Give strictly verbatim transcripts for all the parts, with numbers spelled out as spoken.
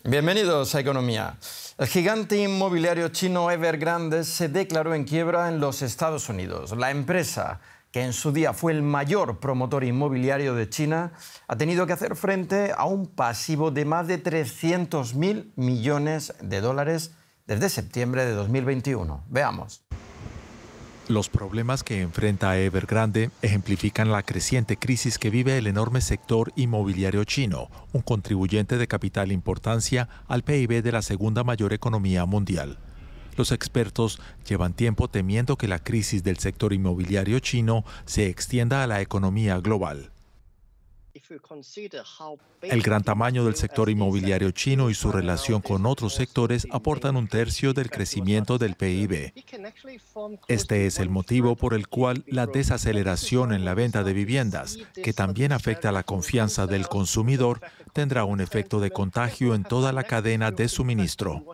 Bienvenidos a Economía. El gigante inmobiliario chino Evergrande se declaró en quiebra en los Estados Unidos. La empresa, que en su día fue el mayor promotor inmobiliario de China, ha tenido que hacer frente a un pasivo de más de trescientos mil millones de dólares desde septiembre de dos mil veintiuno. Veamos. Los problemas que enfrenta Evergrande ejemplifican la creciente crisis que vive el enorme sector inmobiliario chino, un contribuyente de capital importancia al P I B de la segunda mayor economía mundial. Los expertos llevan tiempo temiendo que la crisis del sector inmobiliario chino se extienda a la economía global. El gran tamaño del sector inmobiliario chino y su relación con otros sectores aportan un tercio del crecimiento del P I B. Este es el motivo por el cual la desaceleración en la venta de viviendas, que también afecta la confianza del consumidor, tendrá un efecto de contagio en toda la cadena de suministro.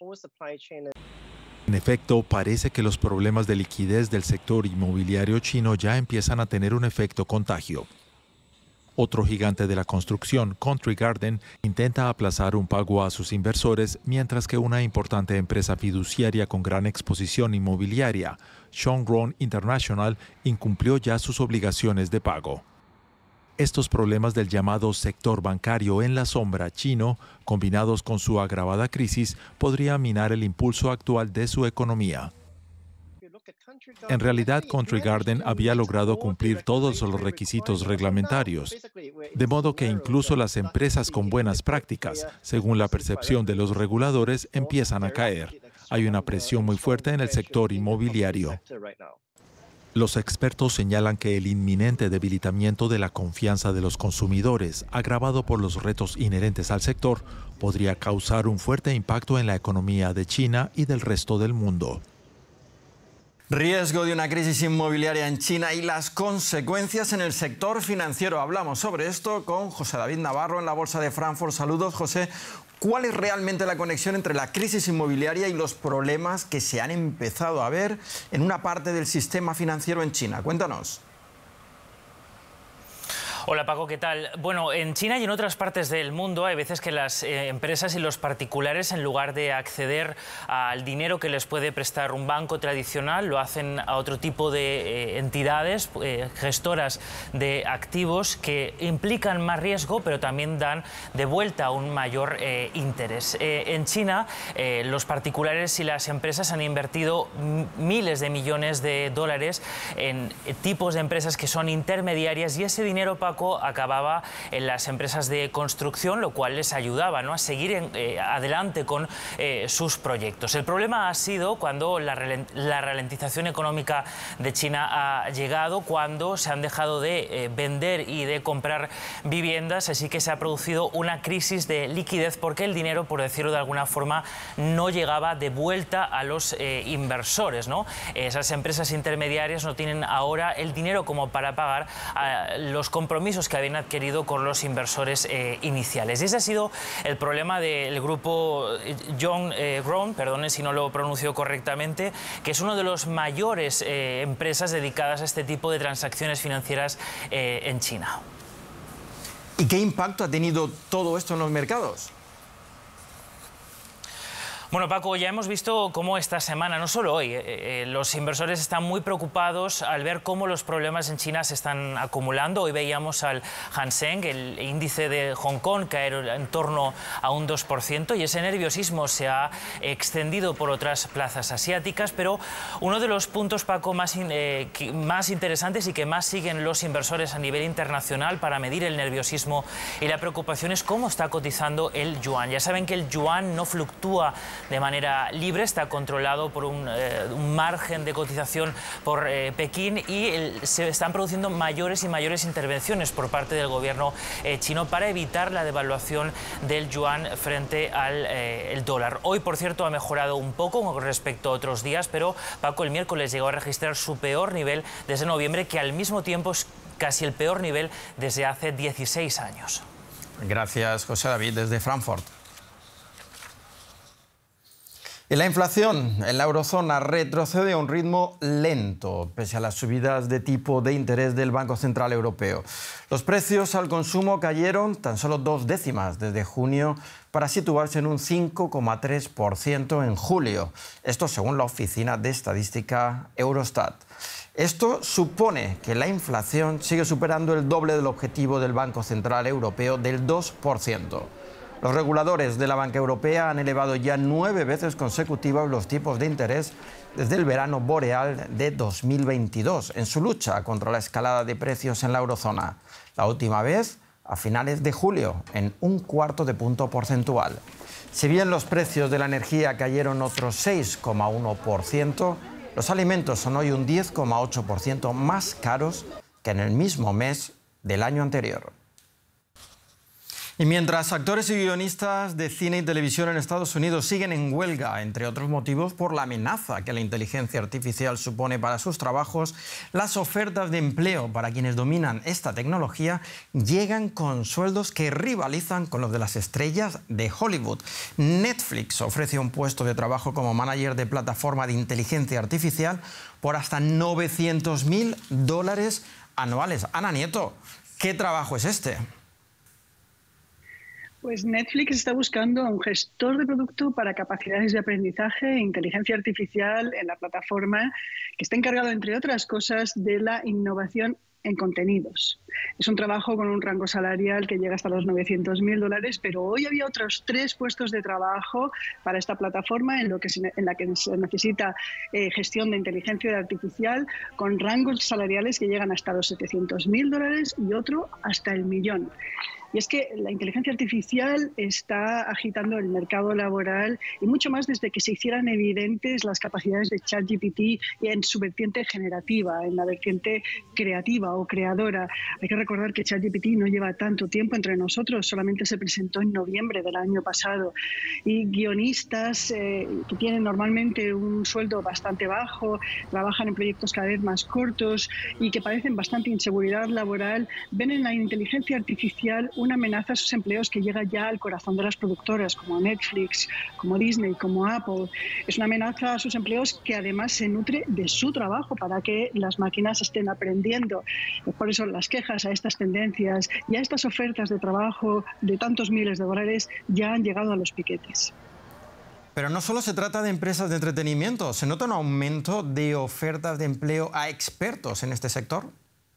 En efecto, parece que los problemas de liquidez del sector inmobiliario chino ya empiezan a tener un efecto contagio. Otro gigante de la construcción, Country Garden, intenta aplazar un pago a sus inversores, mientras que una importante empresa fiduciaria con gran exposición inmobiliaria, Shongron International, incumplió ya sus obligaciones de pago. Estos problemas del llamado sector bancario en la sombra chino, combinados con su agravada crisis, podrían minar el impulso actual de su economía. En realidad, Country Garden había logrado cumplir todos los requisitos reglamentarios, de modo que incluso las empresas con buenas prácticas, según la percepción de los reguladores, empiezan a caer. Hay una presión muy fuerte en el sector inmobiliario. Los expertos señalan que el inminente debilitamiento de la confianza de los consumidores, agravado por los retos inherentes al sector, podría causar un fuerte impacto en la economía de China y del resto del mundo. Riesgo de una crisis inmobiliaria en China y las consecuencias en el sector financiero. Hablamos sobre esto con José David Navarro en la Bolsa de Frankfurt. Saludos, José. ¿Cuál es realmente la conexión entre la crisis inmobiliaria y los problemas que se han empezado a ver en una parte del sistema financiero en China? Cuéntanos. Hola Paco, ¿qué tal? Bueno, en China y en otras partes del mundo hay veces que las eh, empresas y los particulares, en lugar de acceder al dinero que les puede prestar un banco tradicional, lo hacen a otro tipo de eh, entidades eh, gestoras de activos que implican más riesgo, pero también dan de vuelta un mayor eh, interés. Eh, en China, eh, los particulares y las empresas han invertido miles de millones de dólares en eh, tipos de empresas que son intermediarias, y ese dinero, Paco, acababa en las empresas de construcción, lo cual les ayudaba, ¿no?, a seguir en, eh, adelante con eh, sus proyectos. El problema ha sido cuando la, la ralentización económica de China ha llegado, cuando se han dejado de eh, vender y de comprar viviendas, así que se ha producido una crisis de liquidez porque el dinero, por decirlo de alguna forma, no llegaba de vuelta a los eh, inversores, ¿no? Esas empresas intermediarias no tienen ahora el dinero como para pagar a los compromisos que habían adquirido con los inversores eh, iniciales. Y ese ha sido el problema del grupo Shongron, eh, perdone si no lo pronuncio correctamente, que es uno de los mayores eh, empresas dedicadas a este tipo de transacciones financieras eh, en China. ¿Y qué impacto ha tenido todo esto en los mercados? Bueno, Paco, ya hemos visto cómo esta semana, no solo hoy, eh, eh, los inversores están muy preocupados al ver cómo los problemas en China se están acumulando. Hoy veíamos al Hang Seng, el índice de Hong Kong, caer en torno a un dos por ciento, y ese nerviosismo se ha extendido por otras plazas asiáticas. Pero uno de los puntos, Paco, más, in, eh, que, más interesantes y que más siguen los inversores a nivel internacional para medir el nerviosismo y la preocupación es cómo está cotizando el yuan. Ya saben que el yuan no fluctúa de manera libre, está controlado por un, eh, un margen de cotización por eh, Pekín, y el, se están produciendo mayores y mayores intervenciones por parte del gobierno eh, chino para evitar la devaluación del yuan frente al eh, el dólar. Hoy, por cierto, ha mejorado un poco con respecto a otros días, pero Paco, el miércoles llegó a registrar su peor nivel desde noviembre, que al mismo tiempo es casi el peor nivel desde hace dieciséis años. Gracias, José David, desde Frankfurt. Y la inflación en la eurozona retrocede a un ritmo lento, pese a las subidas de tipo de interés del Banco Central Europeo. Los precios al consumo cayeron tan solo dos décimas desde junio para situarse en un cinco coma tres por ciento en julio. Esto según la Oficina de Estadística Eurostat. Esto supone que la inflación sigue superando el doble del objetivo del Banco Central Europeo del dos por ciento. Los reguladores de la banca europea han elevado ya nueve veces consecutivas los tipos de interés desde el verano boreal de dos mil veintidós en su lucha contra la escalada de precios en la eurozona. La última vez a finales de julio, en un cuarto de punto porcentual. Si bien los precios de la energía cayeron otro seis coma uno por ciento, los alimentos son hoy un diez coma ocho por ciento más caros que en el mismo mes del año anterior. Y mientras actores y guionistas de cine y televisión en Estados Unidos siguen en huelga, entre otros motivos por la amenaza que la inteligencia artificial supone para sus trabajos, las ofertas de empleo para quienes dominan esta tecnología llegan con sueldos que rivalizan con los de las estrellas de Hollywood. Netflix ofrece un puesto de trabajo como manager de plataforma de inteligencia artificial por hasta novecientos mil dólares anuales. Ana Nieto, ¿qué trabajo es este? Pues Netflix está buscando a un gestor de producto para capacidades de aprendizaje e inteligencia artificial en la plataforma, que está encargado, entre otras cosas, de la innovación en contenidos. Es un trabajo con un rango salarial que llega hasta los novecientos mil dólares, pero hoy había otros tres puestos de trabajo para esta plataforma en, lo que se, en la que se necesita eh, gestión de inteligencia artificial con rangos salariales que llegan hasta los setecientos mil dólares y otro hasta el millón. Y es que la inteligencia artificial está agitando el mercado laboral y mucho más desde que se hicieran evidentes las capacidades de ChatGPT en su vertiente generativa, en la vertiente creativa o creadora. Hay que recordar que ChatGPT no lleva tanto tiempo entre nosotros, solamente se presentó en noviembre del año pasado. Y guionistas eh, que tienen normalmente un sueldo bastante bajo, trabajan en proyectos cada vez más cortos y que padecen bastante inseguridad laboral, ven en la inteligencia artificial una amenaza a sus empleos que llega ya al corazón de las productoras, como Netflix, como Disney, como Apple. Es una amenaza a sus empleos que además se nutre de su trabajo para que las máquinas estén aprendiendo. Por eso las quejas a estas tendencias y a estas ofertas de trabajo de tantos miles de dólares ya han llegado a los piquetes. Pero no solo se trata de empresas de entretenimiento, ¿se nota un aumento de ofertas de empleo a expertos en este sector?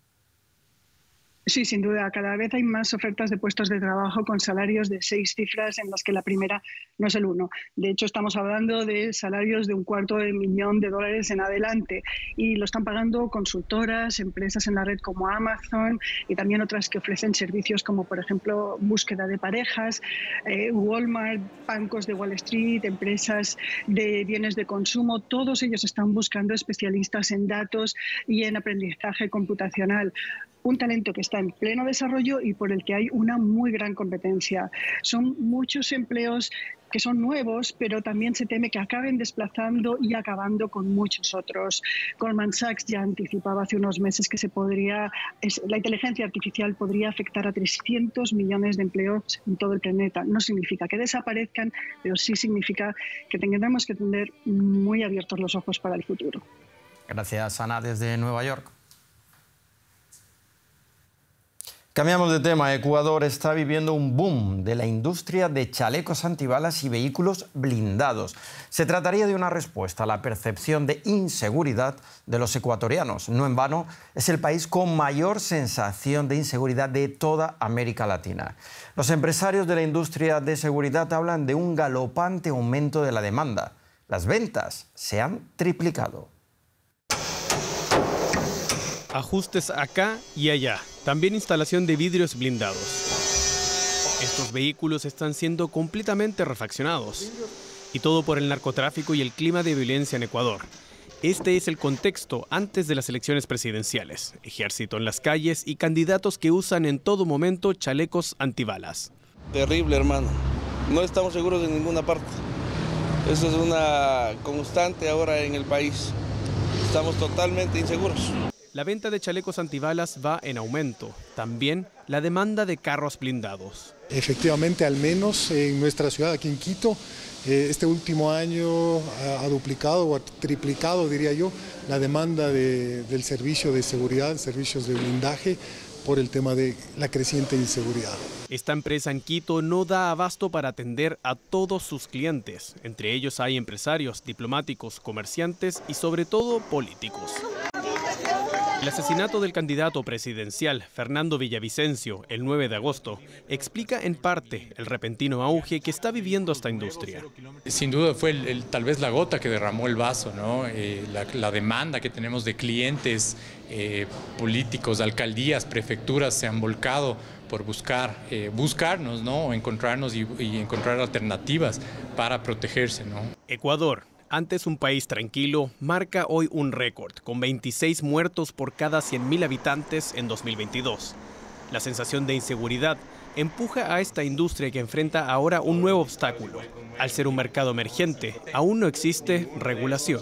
Sí, sin duda. Cada vez hay más ofertas de puestos de trabajo con salarios de seis cifras en las que la primera no es el uno. De hecho, estamos hablando de salarios de un cuarto de millón de dólares en adelante y lo están pagando consultoras, empresas en la red como Amazon y también otras que ofrecen servicios como, por ejemplo, búsqueda de parejas, eh, Walmart, bancos de Wall Street, empresas de bienes de consumo. Todos ellos están buscando especialistas en datos y en aprendizaje computacional. Un talento que está en pleno desarrollo y por el que hay una muy gran competencia. Son muchos empleos que son nuevos, pero también se teme que acaben desplazando y acabando con muchos otros. Goldman Sachs ya anticipaba hace unos meses que se podría, la inteligencia artificial podría afectar a trescientos millones de empleos en todo el planeta. No significa que desaparezcan, pero sí significa que tendremos que tener muy abiertos los ojos para el futuro. Gracias, Ana, desde Nueva York. Cambiamos de tema. Ecuador está viviendo un boom de la industria de chalecos antibalas y vehículos blindados. Se trataría de una respuesta a la percepción de inseguridad de los ecuatorianos. No en vano, es el país con mayor sensación de inseguridad de toda América Latina. Los empresarios de la industria de seguridad hablan de un galopante aumento de la demanda. Las ventas se han triplicado. Ajustes acá y allá. También instalación de vidrios blindados. Estos vehículos están siendo completamente refaccionados. Y todo por el narcotráfico y el clima de violencia en Ecuador. Este es el contexto antes de las elecciones presidenciales. Ejército en las calles y candidatos que usan en todo momento chalecos antibalas. Terrible, hermano. No estamos seguros en ninguna parte. Eso es una constante ahora en el país. Estamos totalmente inseguros. La venta de chalecos antibalas va en aumento. También la demanda de carros blindados. Efectivamente, al menos en nuestra ciudad, aquí en Quito, este último año ha duplicado o ha triplicado, diría yo, la demanda de, del servicio de seguridad, servicios de blindaje, por el tema de la creciente inseguridad. Esta empresa en Quito no da abasto para atender a todos sus clientes. Entre ellos hay empresarios, diplomáticos, comerciantes y sobre todo políticos. El asesinato del candidato presidencial Fernando Villavicencio el nueve de agosto explica en parte el repentino auge que está viviendo esta industria. Sin duda fue el, el, tal vez la gota que derramó el vaso, ¿no? Eh, la, la demanda que tenemos de clientes, eh, políticos, alcaldías, prefecturas se han volcado por buscar, eh, buscarnos, ¿no? Encontrarnos y, y encontrar alternativas para protegerse, ¿no? Ecuador, antes un país tranquilo, marca hoy un récord, con veintiséis muertos por cada cien mil habitantes en dos mil veintidós. La sensación de inseguridad empuja a esta industria que enfrenta ahora un nuevo obstáculo. Al ser un mercado emergente, aún no existe regulación.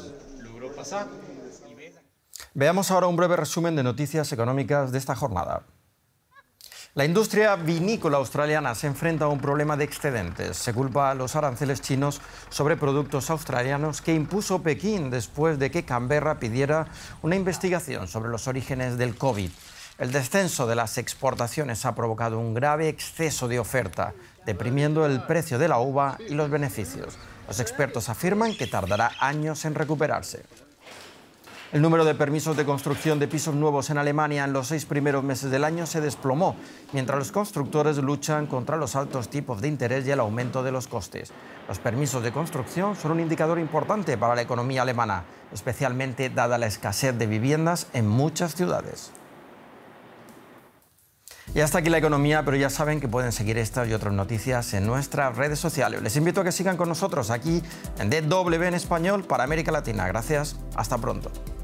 Veamos ahora un breve resumen de noticias económicas de esta jornada. La industria vinícola australiana se enfrenta a un problema de excedentes. Se culpa a los aranceles chinos sobre productos australianos que impuso Pekín después de que Canberra pidiera una investigación sobre los orígenes del COVID. El descenso de las exportaciones ha provocado un grave exceso de oferta, deprimiendo el precio de la uva y los beneficios. Los expertos afirman que tardará años en recuperarse. El número de permisos de construcción de pisos nuevos en Alemania en los seis primeros meses del año se desplomó, mientras los constructores luchan contra los altos tipos de interés y el aumento de los costes. Los permisos de construcción son un indicador importante para la economía alemana, especialmente dada la escasez de viviendas en muchas ciudades. Y hasta aquí la economía, pero ya saben que pueden seguir estas y otras noticias en nuestras redes sociales. Les invito a que sigan con nosotros aquí en D W en español para América Latina. Gracias, hasta pronto.